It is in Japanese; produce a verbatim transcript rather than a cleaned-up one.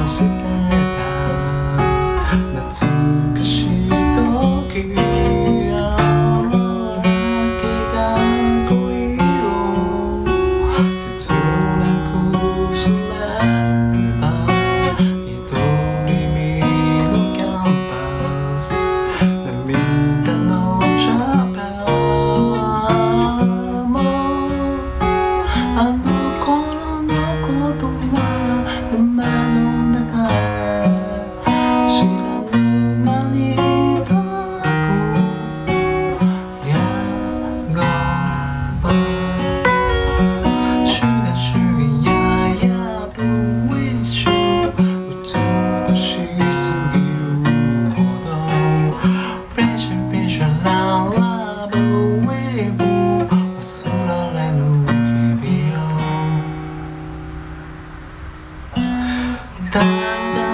してた懐かしい時あの気が恋を切なくすれば一人見るキャンパス涙のチャペルもあの頃のことは夢の中知らぬ間に抱くやがば主が主義ややぶいしゅ美しすぎるほどフレッシュフィッシュランラブウェーブ忘られぬ日々よだいだ